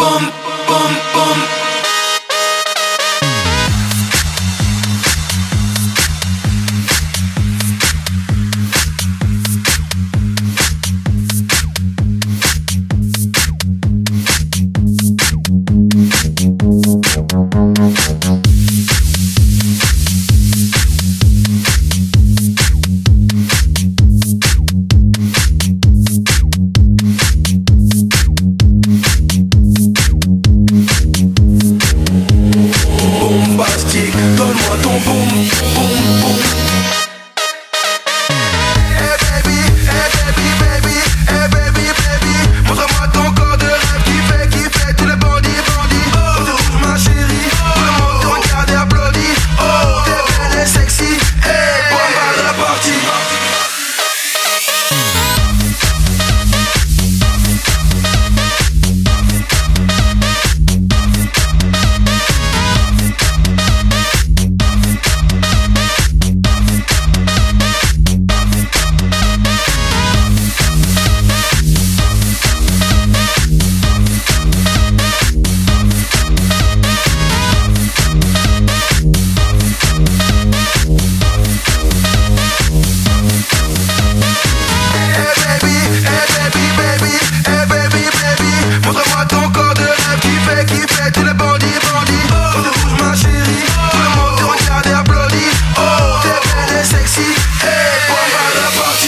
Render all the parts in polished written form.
Boom, boom, boom. Donne-moi ton boom, boom, boom. Hey baby, hey baby, baby, hey baby, baby. Montre-moi ton corps de rêve qui fait tous les bandits, bandits. Oh, ma chérie, tout le monde te regarde et applaudit. Oh, t'es belle et sexy, hey, bombe la partie. Montre-moi ton corps de rêve qui fait tous les bandits, bandits. Oh, ma chérie, tout le monde te regarde et applaudit. Oh, t'es belle et sexy, hey, bombe la partie.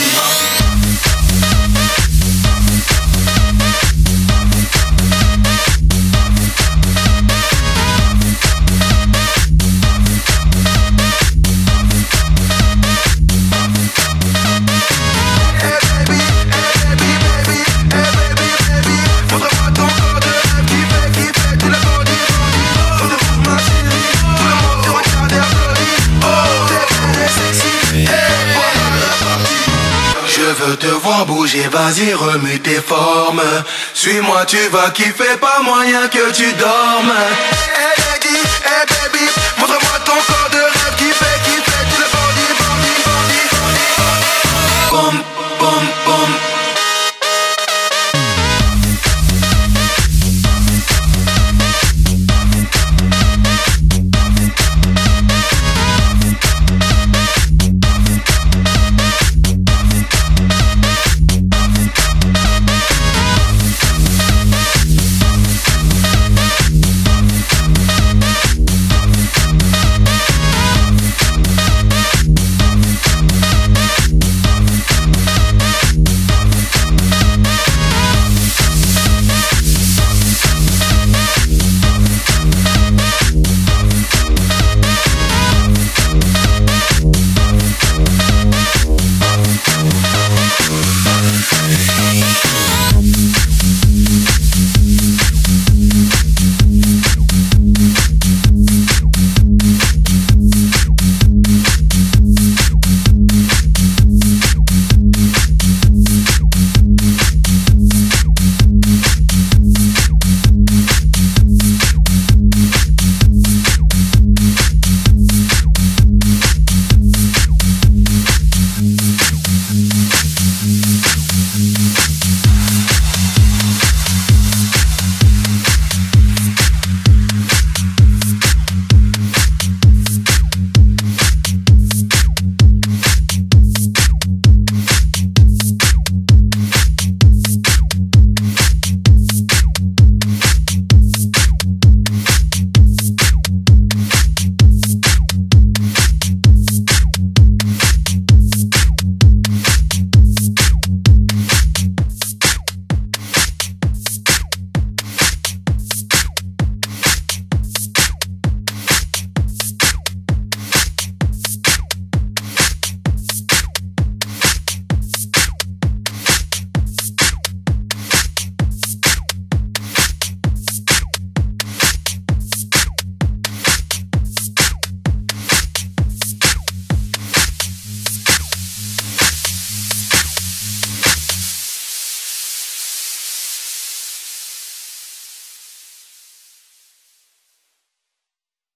Je veux te voir bouger, vas-y remue tes formes. Suis-moi, tu vas kiffer, pas moyen que tu dormes. Hey lady, hey baby, montre-moi ton corps de rêve qui fait tous les bandits, bandits, bandits, bandits. Boom.